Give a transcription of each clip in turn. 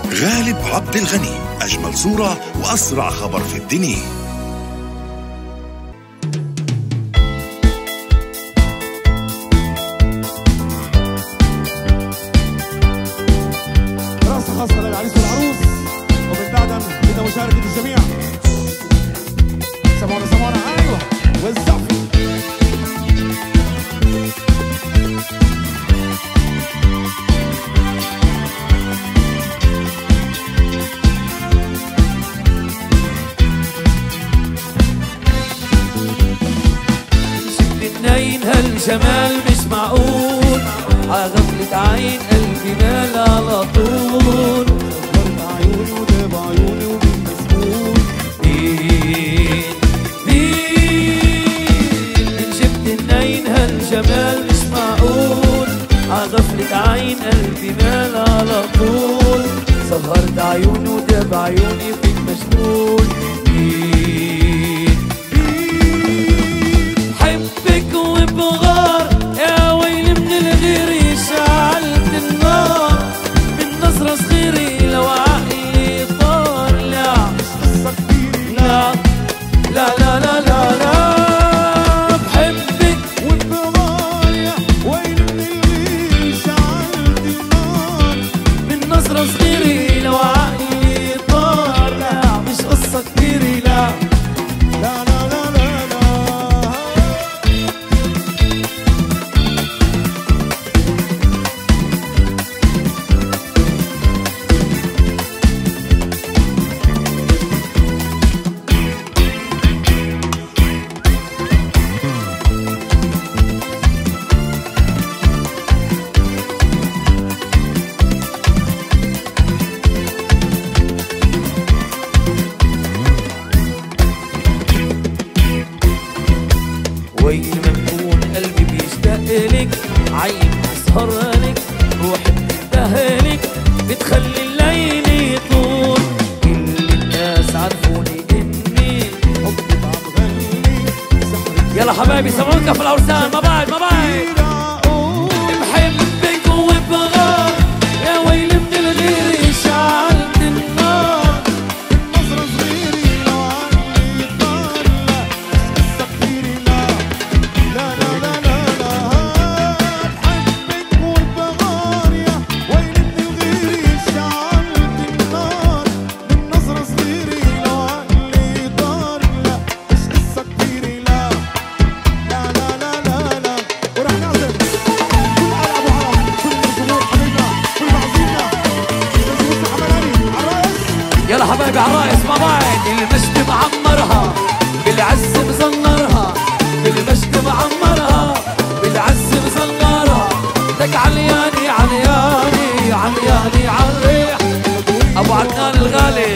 غالب عبد الغني، أجمل صورة وأسرع خبر في الدنيا. رقصة خاصة للعريس والعروس، ومن بعدها بدنا مشاركة الجميع. سمعونا أيوه والزعفي. ناين هالجمال مش معقول، عغفلة عين قلبي مال على طول. صغرت عيوني وداب عيوني ومين مسؤول؟ مين جبت الناين هالجمال مش معقول، عغفلة عين قلبي مال على طول. صغرت عيوني وداب عيوني فيك مشغول. حبك وبغار يا ويلي من الغير، شعلت النار من نظرة صغيرة لو عقلي طار. لا قصة كبيرة لا لا لا لا لا لا، بحبك وبغار يا ويلي من الغير، شعلت النار من نظرة صغيرة لو عقلي طار. لا مش قصة كبيرة لا لا لا لا لا لا. وين ما بكون قلبي بيشتاق لك، عين بسهر لك، روحي بتندهلك، بتخلي الليل يطول. كل الناس عرفوني اني حبك عم غني سحرك. يلا حبايبي سمعونا في العرسان. ما بعد بحبك وبغار يا ويلي من الغير، شعلت النار نظرة صغيرة لو عني طار. لا قصة كبيرة لا لا لا لا لا لا. بحبك وبغار يا ويلي من الغير، شعلت النار من نظرة صغيرة لو عني طار. لا مش قصة كبيرة لا لا لا لا لا لا. ورح نعزف كل أبو عرب، كل الجمهور حبيبنا، كل معزينا، بس حملاني عرايس. يلا حبايبي عالرايس. ما بعد المجد معمرها بالعز مزنرها، بالمجد معمرها بالعز مزنرها. لك علياني علياني علياني عالريح ابو عدنان الغالي،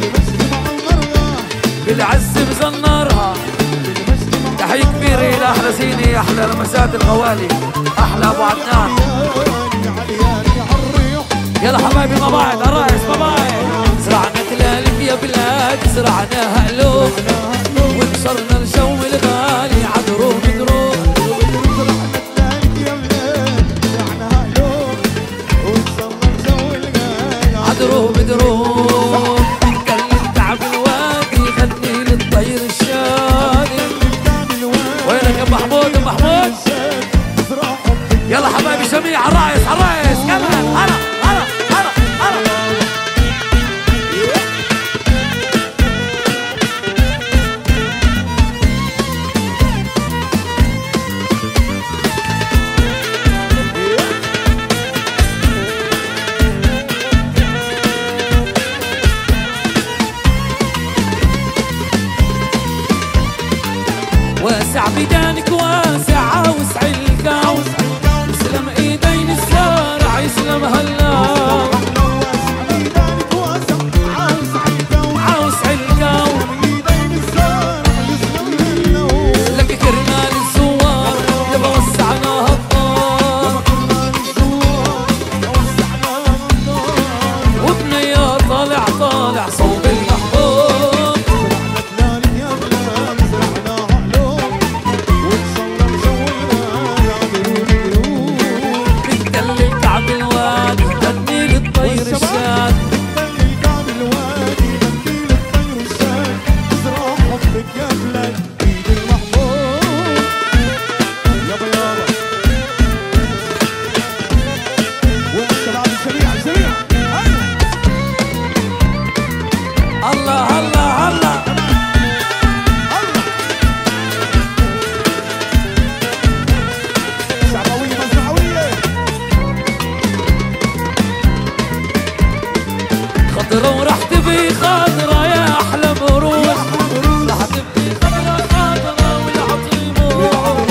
بالعز مزنرها. تحية كبيرة لأحلى زيني، أحلى لمسات الغوالي، أحلى أبو عدنان. يلا حبايبي ما بعد عرايس. ما بعد زرعنا تلالف يا بلاد، زرعناها قلوب ونشرنا الجو الغالي. عدروه بدروه عدروه بدروه. نتكلم تعب الوادي، غني للطير الشادي. وينك يا محمود يا محمود؟ يلا حبايبي جميع عرايس عرايس كمان. هلا هلا هلا هلا. واسع بدانك واسع، عاوز علكة، يسلم ايدين الزارع، يسلم هلا. عاوز علكة لك كرمال الزوار، يبا وسعناها الدار. وبنيا طالع طالع صوب المحبوب. خضرة وراح تبي خضرة يا أحلى مروج، راح تبي خضرة خضرة والعطر يموج،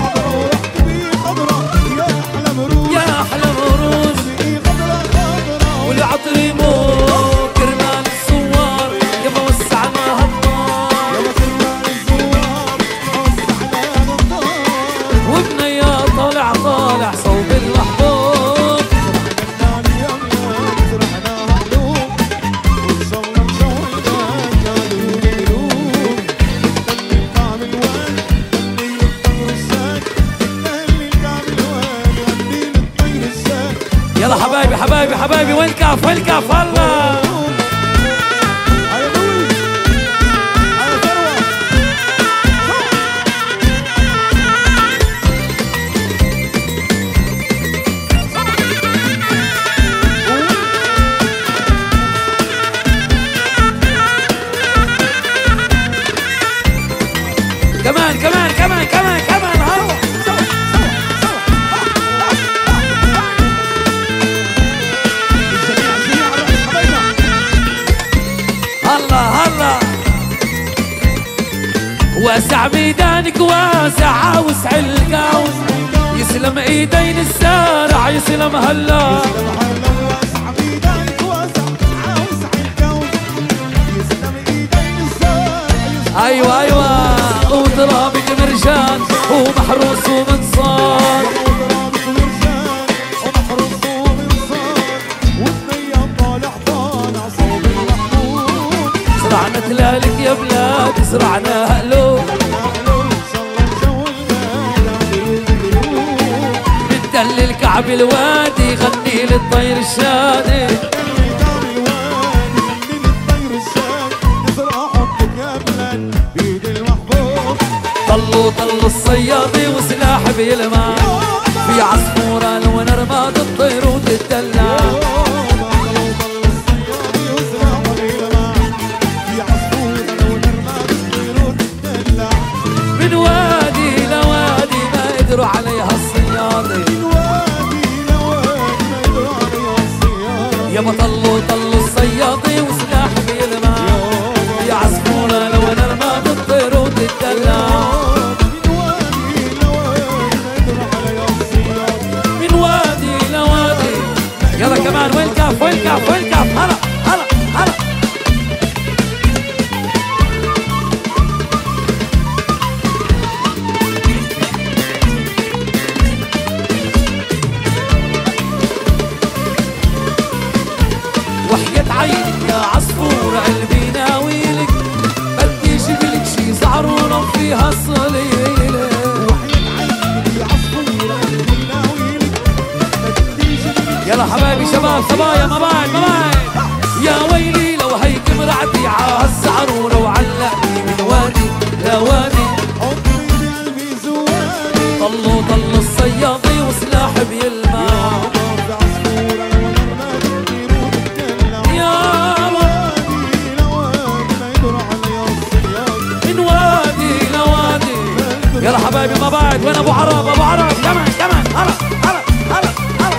يا أحلى مروج والعطر يموج، كرمال الصور يابا وسعنا هالنار، وبنيا طالع طالع صوب المحبوب، يلا حبايبي حبايبي حبايبي وين كاف وين كاف هلا كمان كمان كمان كمان كمان هلا هلا هلا واسع ميدانك واسع عاوس القاوس، يسلم ايدين السارع يسلم هلا، ايوه ايوه وترابك مرجان ومحروس ومنصار، زرعنا تلالك يا بلاد زرعنا هلو، بتدلل كعب الوادي غني للطير الشادي، طلوا الصيادي وسلاح بيلمع، في عصفورة لو نرماد الطير وتتدلع، من وادي لوادي ما قدروا عليها الصيادي، يابا طلوا الصيادي وسلاح بيلمع، في عصفورة لو نرماد الطير وتتدلع، يلا كمان وين كاف وين كاف وين كاف هلا هلا هلا وحياة عينك يا عصفورة قلبي ناويلك، بدي جيبلك شي زعرونة فيها صليلة، يلا حبايبي شباب صبايا ما بعد ما بعد، يا ويلي لو هيك مرعتي عالزعرورة وعلقني من وادي لوادي، طلوا الصيادي وسلاح بيلمع، يا من وادي لوادي، يلا حبايبي ما بعد وين ابو عرب ابو عرب كمان كمان هلا هلا هلا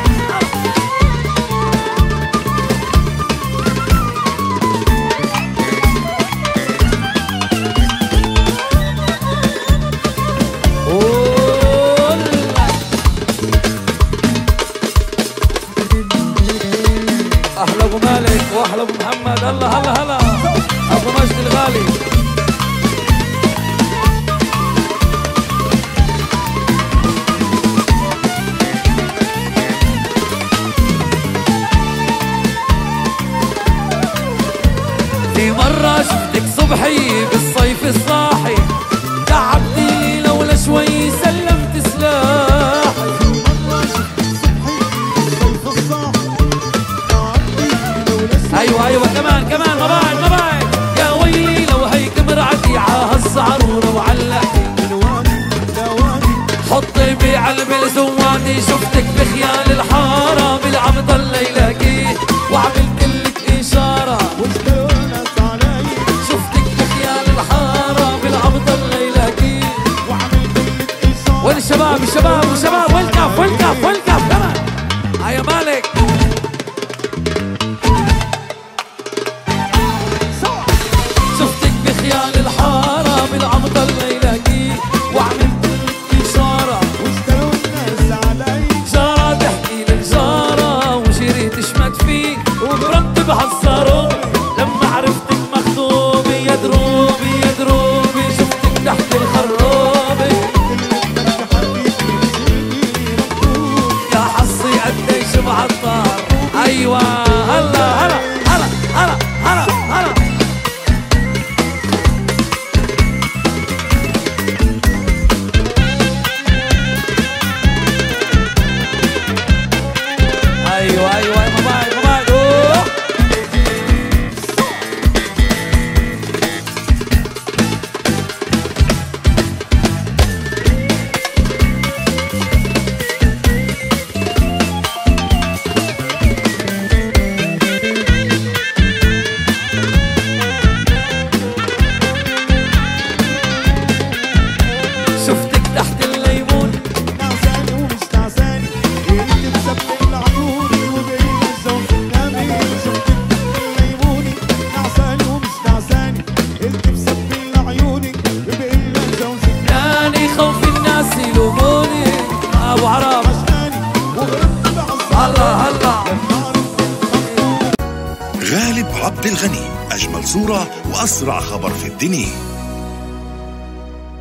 احلى ابو مالك واحلى ابو محمد هلا هلا هلا ابو مجد الغالي، في مرة شفتك صبحي بالصيف الصاحي، تعبتي لولا شوي سلمت سلاحي، ايوه ايوه كمان كمان ما بعد ما بعد، يا ويلي لو هيك مرعتي عالزعرورة وعلقتي، حطي بعلب الزوادي، شفتك بخيال الحارة بالعم ضل يلاقيه، وعملت لك اشارة شفتك بخيال الحارة بالعم ضل يلاقيه، وين الشباب الشباب والشباب وين كاف وين كاف وين كاف كمان هيا مالك بحصروني لما عرفتك مخطوبة يا دروبي يا دروبي شفتك تحت الخرابة يا حصي قديش بعطر ايوه هلا هلا هلا هلا هلا هلا ايوه ايوه ما بعد شفتك تحت الليمون نعساني ومش نعساني انت مسبق لعيوني وبقيت الزوج النامي شفتك تحت الليموني نعساني ومش نعساني انت مسبق لعيوني وبقيت الزوج يعني خوف الناس يلوموني ابو عرب عشاني وغربت بعصا هلا هلا غالب عبد الغني، أجمل صورة وأسرع خبر في الدنيا.